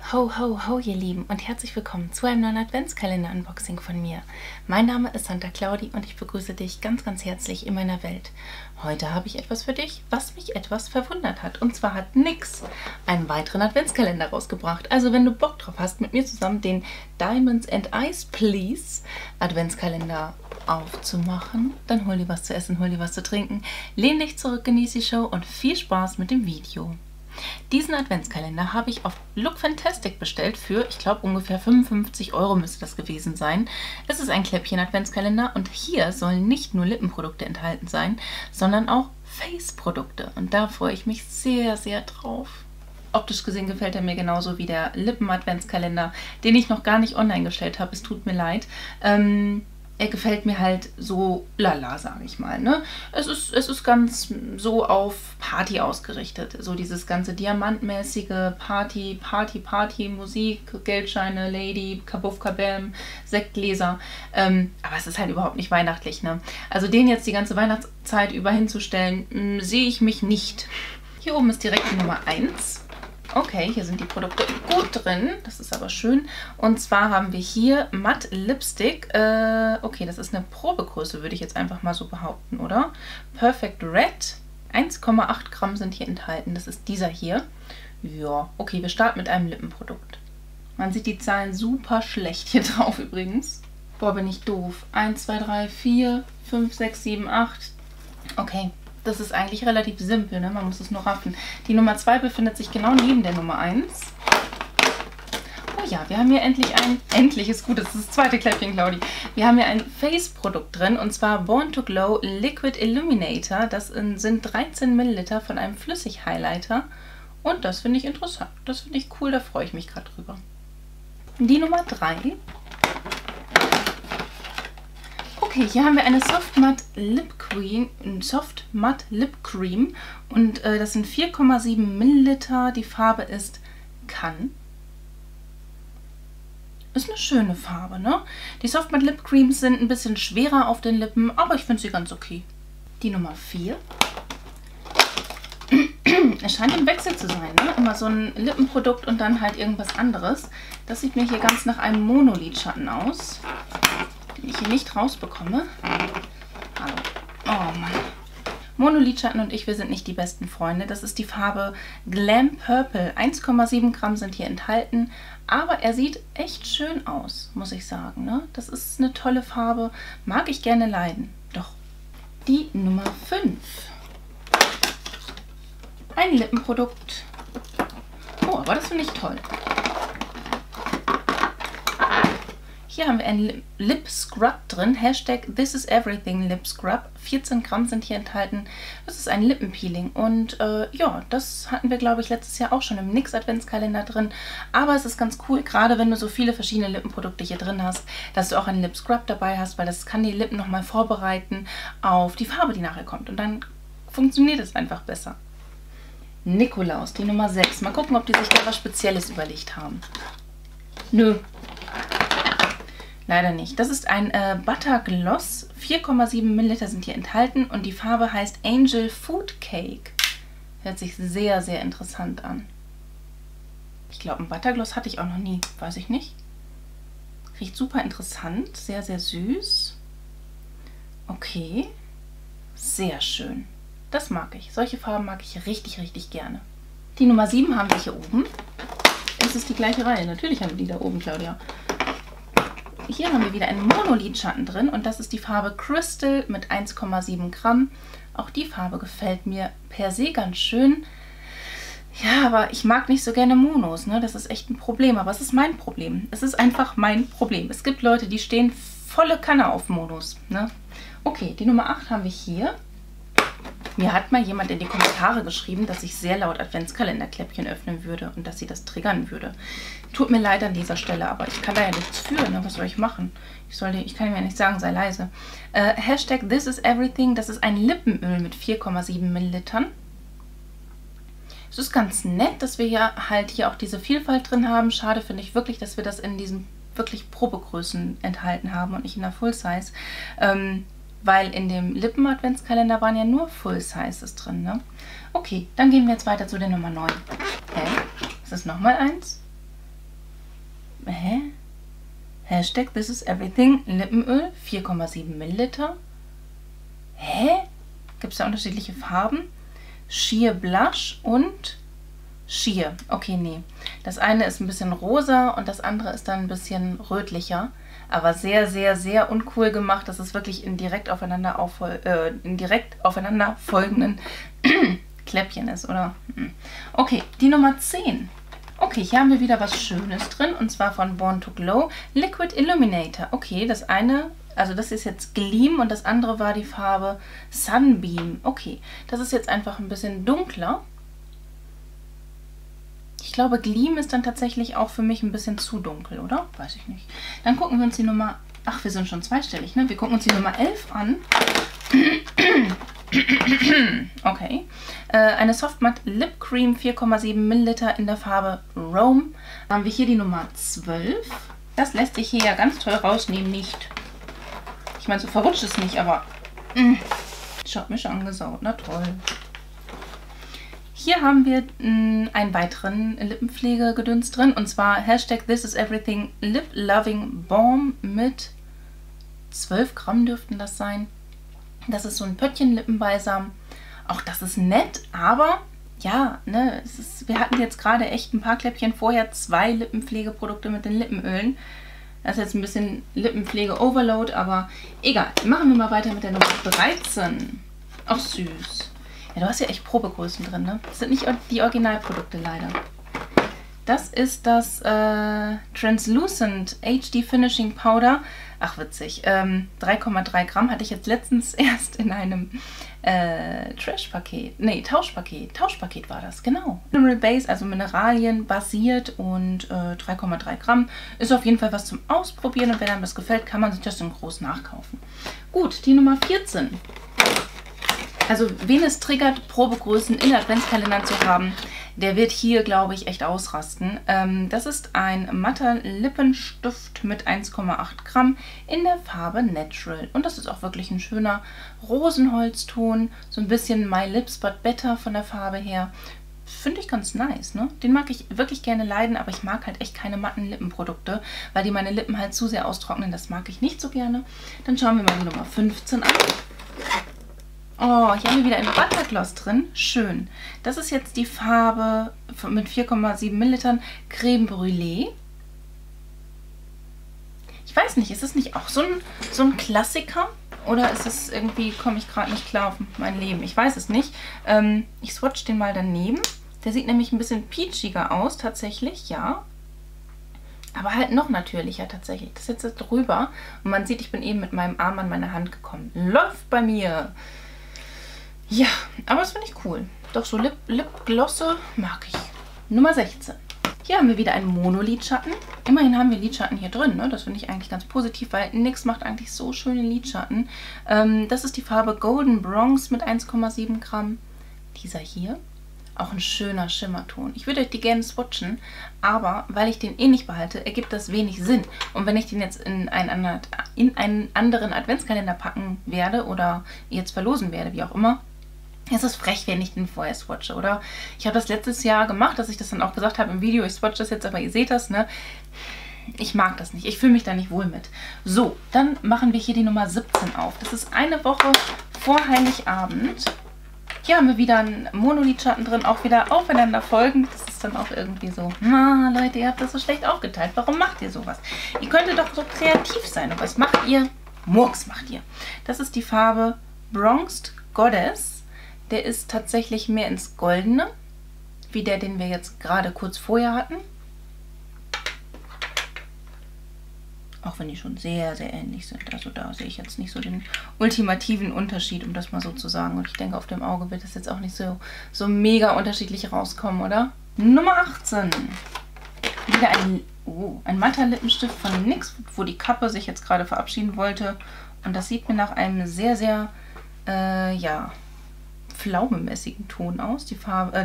Ho, ho, ho, ihr Lieben und herzlich willkommen zu einem neuen Adventskalender-Unboxing von mir. Mein Name ist Santa Claudi und ich begrüße dich ganz, ganz herzlich in meiner Welt. Heute habe ich etwas für dich, was mich etwas verwundert hat. Und zwar hat NYX einen weiteren Adventskalender rausgebracht. Also wenn du Bock drauf hast, mit mir zusammen den Diamonds and Ice Please Adventskalender aufzumachen, dann hol dir was zu essen, hol dir was zu trinken, lehn dich zurück, genieß die Show und viel Spaß mit dem Video. Diesen Adventskalender habe ich auf Look Fantastic bestellt für, ich glaube, ungefähr 55 € müsste das gewesen sein. Es ist ein Kläppchen-Adventskalender und hier sollen nicht nur Lippenprodukte enthalten sein, sondern auch Face-Produkte. Und da freue ich mich sehr, sehr drauf. Optisch gesehen gefällt er mir genauso wie der Lippen-Adventskalender, den ich noch gar nicht online gestellt habe. Es tut mir leid. Er gefällt mir halt so lala, sage ich mal. Ne? Es ist ganz so auf Party ausgerichtet. So dieses ganze diamantmäßige Party, Musik, Geldscheine, Lady, Kabuff, Kabam, Sektgläser. Aber es ist halt überhaupt nicht weihnachtlich. Ne? Also den jetzt die ganze Weihnachtszeit über hinzustellen, sehe ich mich nicht. Hier oben ist direkt die Nummer 1. Okay, hier sind die Produkte gut drin. Das ist aber schön. Und zwar haben wir hier Matt Lipstick. Okay, das ist eine Probegröße, würde ich jetzt einfach mal so behaupten, oder? Perfect Red. 1,8 Gramm sind hier enthalten. Das ist dieser hier. Ja, okay, wir starten mit einem Lippenprodukt. Man sieht die Zahlen super schlecht hier drauf übrigens. Boah, bin ich doof. 1, 2, 3, 4, 5, 6, 7, 8. Okay. Das ist eigentlich relativ simpel, ne? Man muss es nur raffen. Die Nummer 2 befindet sich genau neben der Nummer 1. Oh ja, wir haben hier endlich ist gut, das ist das zweite Kläppchen, Claudi. Wir haben hier ein Face-Produkt drin und zwar Born to Glow Liquid Illuminator. Das sind 13 Milliliter von einem Flüssig-Highlighter. Und das finde ich interessant. Das finde ich cool, da freue ich mich gerade drüber. Die Nummer 3. Okay, hier haben wir eine Soft Matte Lip Cream und das sind 4,7 Milliliter. Die Farbe ist Cannes. Ist eine schöne Farbe, ne? Die Soft Matte Lip Creams sind ein bisschen schwerer auf den Lippen, aber ich finde sie ganz okay. Die Nummer 4. Es scheint im Wechsel zu sein, ne? Immer so ein Lippenprodukt und dann halt irgendwas anderes. Das sieht mir hier ganz nach einem Monolidschatten aus, den ich hier nicht rausbekomme. Hallo. Oh Mann. Monolidschatten und ich, wir sind nicht die besten Freunde. Das ist die Farbe Glam Purple. 1,7 Gramm sind hier enthalten. Aber er sieht echt schön aus, muss ich sagen. Ne? Das ist eine tolle Farbe. Mag ich gerne leiden. Doch. Die Nummer 5. Ein Lippenprodukt. Oh, aber das finde ich toll. Hier haben wir einen Lip Scrub drin, Hashtag This is Everything Lip Scrub. 14 Gramm sind hier enthalten. Das ist ein Lippenpeeling und ja, das hatten wir, glaube ich, letztes Jahr auch schon im NYX Adventskalender drin. Aber es ist ganz cool, gerade wenn du so viele verschiedene Lippenprodukte hier drin hast, dass du auch einen Lip Scrub dabei hast, weil das kann die Lippen nochmal vorbereiten auf die Farbe, die nachher kommt. Und dann funktioniert es einfach besser. Nikolaus, die Nummer 6. Mal gucken, ob die sich da was Spezielles überlegt haben. Nö. Leider nicht. Das ist ein Butter Gloss. 4,7 Milliliter sind hier enthalten und die Farbe heißt Angel Food Cake. Hört sich sehr, sehr interessant an. Ich glaube, ein Buttergloss hatte ich auch noch nie. Weiß ich nicht. Riecht super interessant. Sehr, sehr süß. Okay. Sehr schön. Das mag ich. Solche Farben mag ich richtig, richtig gerne. Die Nummer 7 haben wir hier oben. Es ist die gleiche Reihe. Natürlich haben wir die da oben, Claudia. Hier haben wir wieder einen Monolidschatten drin und das ist die Farbe Crystal mit 1,7 Gramm. Auch die Farbe gefällt mir per se ganz schön. Ja, aber ich mag nicht so gerne Monos, ne? Das ist echt ein Problem, aber es ist mein Problem. Es ist einfach mein Problem. Es gibt Leute, die stehen volle Kanne auf Monos, ne? Okay, die Nummer 8 haben wir hier. Mir hat mal jemand in die Kommentare geschrieben, dass ich sehr laut Adventskalenderkläppchen öffnen würde und dass sie das triggern würde. Tut mir leid an dieser Stelle, aber ich kann da ja nichts für. Ne? Was soll ich machen? Ich kann ihm ja nicht sagen, sei leise. Hashtag This is Everything. Das ist ein Lippenöl mit 4,7 Millilitern. Es ist ganz nett, dass wir hier auch diese Vielfalt drin haben. Schade finde ich wirklich, dass wir das in diesen wirklich Probegrößen enthalten haben und nicht in der Full Size. Weil in dem Lippen-Adventskalender waren ja nur Full Sizes drin, ne? Okay, dann gehen wir jetzt weiter zu der Nummer 9. Ist das nochmal eins? Hashtag This is Everything Lippenöl, 4,7 Milliliter. Hä? Gibt es da unterschiedliche Farben? Sheer Blush und Sheer. Okay, nee. Das eine ist ein bisschen rosa und das andere ist dann ein bisschen rötlicher. Aber sehr, sehr, sehr uncool gemacht. Das ist wirklich in direkt aufeinander folgenden Kläppchen ist, oder? Okay, die Nummer 10. Okay, hier haben wir wieder was Schönes drin. Und zwar von Born to Glow Liquid Illuminator. Okay, das eine, also das ist jetzt Gleam und das andere war die Farbe Sunbeam. Okay, das ist jetzt einfach ein bisschen dunkler. Ich glaube, Gleam ist dann tatsächlich auch für mich ein bisschen zu dunkel, oder? Weiß ich nicht. Dann gucken wir uns die Nummer... Ach, wir sind schon zweistellig, ne? Wir gucken uns die Nummer 11 an. Okay. Eine Softmatte Lip Cream, 4,7 Milliliter in der Farbe Rome. Dann haben wir hier die Nummer 12. Das lässt sich hier ja ganz toll rausnehmen, nicht? Ich meine, so verrutscht es nicht, aber... Schaut mich angesaut, na toll. Hier haben wir einen weiteren Lippenpflegegedöns drin, und zwar Hashtag This is Everything Lip Loving Balm mit 12 Gramm dürften das sein. Das ist so ein Pöttchen Lippenbalsam. Auch das ist nett, aber ja, ne, wir hatten jetzt gerade echt ein paar Kläppchen vorher 2 Lippenpflegeprodukte mit den Lippenölen. Das ist jetzt ein bisschen Lippenpflege-Overload, aber egal. Machen wir mal weiter mit der Nummer 13. Ach süß. Ja, du hast ja echt Probegrößen drin, ne? Das sind nicht die Originalprodukte leider. Das ist das Translucent HD Finishing Powder. Ach, witzig. 3,3 Gramm hatte ich jetzt letztens erst in einem Trash-Paket. Nee, Tauschpaket. Tauschpaket war das, genau. Mineral Base, also Mineralien basiert und 3,3 Gramm. Ist auf jeden Fall was zum Ausprobieren und wenn einem das gefällt, kann man sich das in groß nachkaufen. Gut, die Nummer 14. Also, wen es triggert, Probegrößen in Adventskalendern zu haben, der wird hier, glaube ich, echt ausrasten. Das ist ein matter Lippenstift mit 1,8 Gramm in der Farbe Natural. Und das ist auch wirklich ein schöner Rosenholzton. So ein bisschen My Lips But Better von der Farbe her. Finde ich ganz nice, ne? Den mag ich wirklich gerne leiden, aber ich mag halt echt keine matten Lippenprodukte, weil die meine Lippen halt zu sehr austrocknen. Das mag ich nicht so gerne. Dann schauen wir mal die Nummer 15 an. Oh, hier haben wir wieder ein Buttergloss drin. Schön. Das ist jetzt die Farbe mit 4,7 Millilitern Creme Brûlée. Ich weiß nicht, ist es nicht auch so ein Klassiker? Oder ist es irgendwie, komme ich gerade nicht klar auf mein Leben? Ich weiß es nicht. Ich swatch den mal daneben. Der sieht nämlich ein bisschen peachiger aus, tatsächlich, ja. Aber halt noch natürlicher tatsächlich. Das ist jetzt drüber. Und man sieht, ich bin eben mit meinem Arm an meine Hand gekommen. Läuft bei mir. Ja, aber das finde ich cool. Doch so Lipglosse mag ich. Nummer 16. Hier haben wir wieder einen Monolidschatten. Immerhin haben wir Lidschatten hier drin, ne? Das finde ich eigentlich ganz positiv, weil NYX macht eigentlich so schöne Lidschatten. Das ist die Farbe Golden Bronze mit 1,7 Gramm. Dieser hier. Auch ein schöner Schimmerton. Ich würde euch die gerne swatchen, aber weil ich den eh nicht behalte, ergibt das wenig Sinn. Und wenn ich den jetzt in einen anderen Adventskalender packen werde oder jetzt verlosen werde, wie auch immer, ist es frech, wenn ich den vorher swatche, oder? Ich habe das letztes Jahr gemacht, dass ich das dann auch gesagt habe im Video. Ich swatche das jetzt, aber ihr seht das, ne? Ich mag das nicht. Ich fühle mich da nicht wohl mit. So, dann machen wir hier die Nummer 17 auf. Das ist eine Woche vor Heiligabend. Hier haben wir wieder einen Monolidschatten drin, auch wieder aufeinander folgend. Das ist dann auch irgendwie so, na Leute, ihr habt das so schlecht aufgeteilt. Warum macht ihr sowas? Ihr könntet doch so kreativ sein. Und was macht ihr? Murks macht ihr. Das ist die Farbe Bronzed Goddess. Der ist tatsächlich mehr ins Goldene, wie der, den wir jetzt gerade kurz vorher hatten. Auch wenn die schon sehr, sehr ähnlich sind. Also da sehe ich jetzt nicht so den ultimativen Unterschied, um das mal so zu sagen. Und ich denke, auf dem Auge wird es jetzt auch nicht so mega unterschiedlich rauskommen, oder? Nummer 18. Wieder ein matter Lippenstift von NYX, wo die Kappe sich jetzt gerade verabschieden wollte. Und das sieht mir nach einem sehr, sehr, ja, pflaumemäßigen Ton aus. Die Farbe,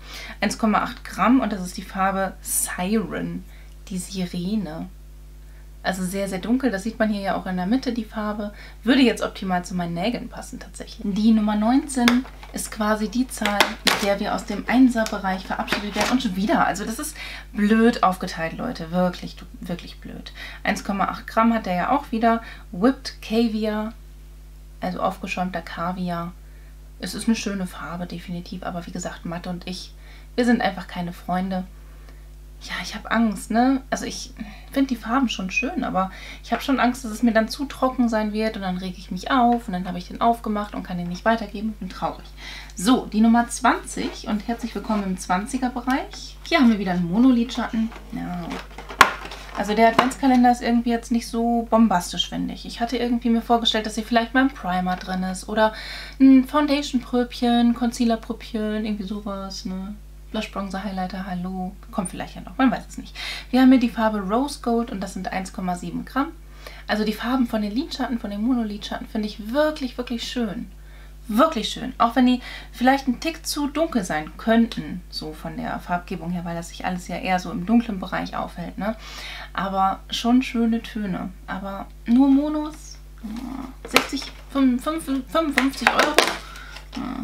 1,8 Gramm und das ist die Farbe Siren, die Sirene. Also sehr, sehr dunkel. Das sieht man hier ja auch in der Mitte, die Farbe. Würde jetzt optimal zu meinen Nägeln passen tatsächlich. Die Nummer 19 ist quasi die Zahl, mit der wir aus dem 1er-Bereich verabschiedet werden. Und schon wieder. Also das ist blöd aufgeteilt, Leute. Wirklich, wirklich blöd. 1,8 Gramm hat der ja auch wieder. Whipped Caviar, also aufgeschäumter Kaviar. Es ist eine schöne Farbe, definitiv. Aber wie gesagt, Mathe und ich, wir sind einfach keine Freunde. Ja, ich habe Angst, ne? Also ich finde die Farben schon schön, aber ich habe schon Angst, dass es mir dann zu trocken sein wird und dann rege ich mich auf und dann habe ich den aufgemacht und kann den nicht weitergeben und bin traurig. So, die Nummer 20 und herzlich willkommen im 20er-Bereich. Hier haben wir wieder einen Monolidschatten. Ja. Also der Adventskalender ist irgendwie jetzt nicht so bombastisch, finde ich. Ich hatte irgendwie mir vorgestellt, dass hier vielleicht mal ein Primer drin ist oder ein Foundation-Pröbchen, Concealer-Pröbchen, irgendwie sowas, ne? Blush Bronzer Highlighter, hallo. Kommt vielleicht ja noch, man weiß es nicht. Wir haben hier die Farbe Rose Gold und das sind 1,7 Gramm. Also die Farben von den Lidschatten, von den Monolidschatten finde ich wirklich, wirklich schön. Wirklich schön. Auch wenn die vielleicht ein Tick zu dunkel sein könnten, so von der Farbgebung her, weil das sich alles ja eher so im dunklen Bereich aufhält, ne? Aber schon schöne Töne. Aber nur Monos, 60, 55 €. Ja.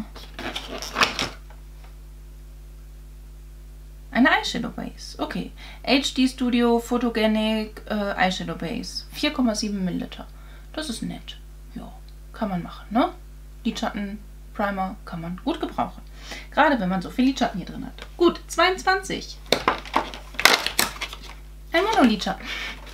Eine Eyeshadow Base. Okay. HD Studio Photogenic Eyeshadow Base. 4,7 ml. Das ist nett. Ja, kann man machen, ne? Lidschatten, Primer kann man gut gebrauchen. Gerade wenn man so viel Lidschatten hier drin hat. Gut, 22. Ein Monolidschatten.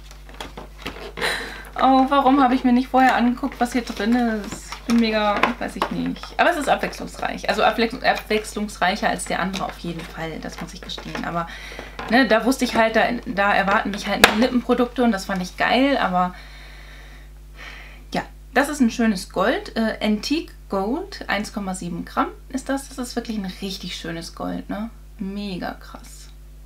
Oh, warum habe ich mir nicht vorher angeguckt, was hier drin ist? Ich bin mega, weiß ich nicht. Aber es ist abwechslungsreich. Also abwechslungsreicher als der andere auf jeden Fall. Das muss ich gestehen. Aber ne, da wusste ich halt, da erwarten mich halt nur Lippenprodukte und das fand ich geil. Aber ja, das ist ein schönes Gold. Antique Gold, 1,7 Gramm ist das. Das ist wirklich ein richtig schönes Gold, ne? Mega krass.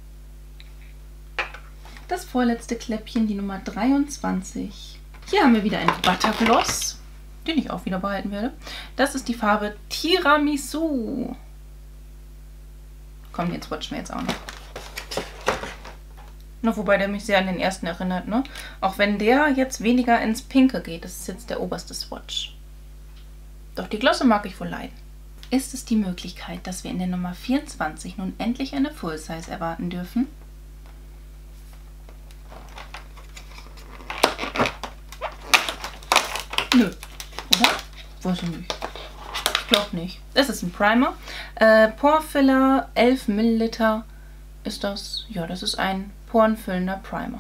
Das vorletzte Kläppchen, die Nummer 23. Hier haben wir wieder einen Buttergloss, den ich auch wieder behalten werde. Das ist die Farbe Tiramisu. Komm, den swatchen wir jetzt auch noch. Noch wobei der mich sehr an den ersten erinnert, ne? Auch wenn der jetzt weniger ins Pinke geht. Das ist jetzt der oberste Swatch. Doch die Glosse mag ich wohl leiden. Ist es die Möglichkeit, dass wir in der Nummer 24 nun endlich eine Full Size erwarten dürfen? Nö, oder? Weiß ich nicht. Ich glaube nicht. Es ist ein Primer. Porefiller, 11 ml ist das. Ja, das ist ein porenfüllender Primer.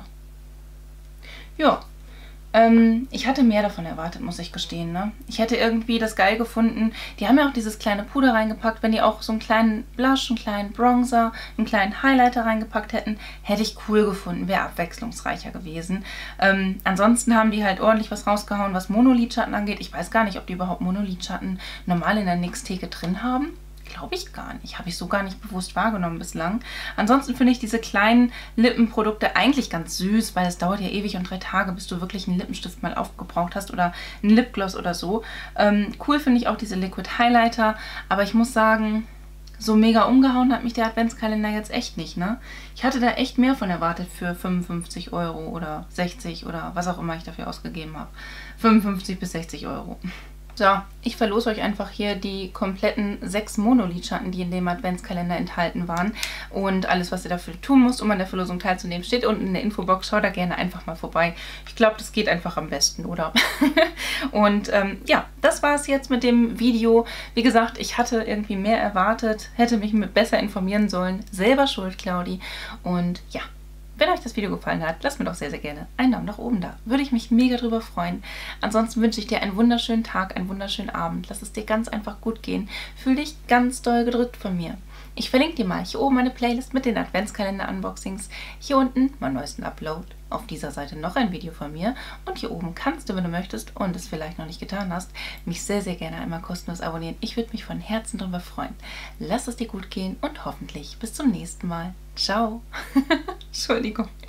Ja, ich hatte mehr davon erwartet, muss ich gestehen, ne? Ich hätte irgendwie das geil gefunden. Die haben ja auch dieses kleine Puder reingepackt. Wenn die auch so einen kleinen Blush, einen kleinen Bronzer, einen kleinen Highlighter reingepackt hätten, hätte ich cool gefunden. Wäre abwechslungsreicher gewesen. Ansonsten haben die halt ordentlich was rausgehauen, was Monolidschatten angeht. Ich weiß gar nicht, ob die überhaupt Monolidschatten normal in der NYX-Theke drin haben. Glaube ich gar nicht. Habe ich so gar nicht bewusst wahrgenommen bislang. Ansonsten finde ich diese kleinen Lippenprodukte eigentlich ganz süß, weil es dauert ja ewig und 3 Tage, bis du wirklich einen Lippenstift mal aufgebraucht hast oder einen Lipgloss oder so. Cool finde ich auch diese Liquid Highlighter, aber ich muss sagen, so mega umgehauen hat mich der Adventskalender jetzt echt nicht, ne? Ich hatte da echt mehr von erwartet für 55 € oder 60 oder was auch immer ich dafür ausgegeben habe. 55 bis 60 €. So, ich verlose euch einfach hier die kompletten 6 Monolidschatten, die in dem Adventskalender enthalten waren. Und alles, was ihr dafür tun müsst, um an der Verlosung teilzunehmen, steht unten in der Infobox. Schaut da gerne einfach mal vorbei. Ich glaube, das geht einfach am besten, oder? Und ja, das war es jetzt mit dem Video. Wie gesagt, ich hatte irgendwie mehr erwartet, hätte mich besser informieren sollen. Selber schuld, Claudi. Und ja. Wenn euch das Video gefallen hat, lasst mir doch sehr, sehr gerne einen Daumen nach oben da. Würde ich mich mega drüber freuen. Ansonsten wünsche ich dir einen wunderschönen Tag, einen wunderschönen Abend. Lass es dir ganz einfach gut gehen. Fühl dich ganz doll gedrückt von mir. Ich verlinke dir mal hier oben meine Playlist mit den Adventskalender-Unboxings. Hier unten meinen neuesten Upload. Auf dieser Seite noch ein Video von mir. Und hier oben kannst du, wenn du möchtest und es vielleicht noch nicht getan hast, mich sehr, sehr gerne einmal kostenlos abonnieren. Ich würde mich von Herzen darüber freuen. Lass es dir gut gehen und hoffentlich bis zum nächsten Mal. Ciao. Entschuldigung.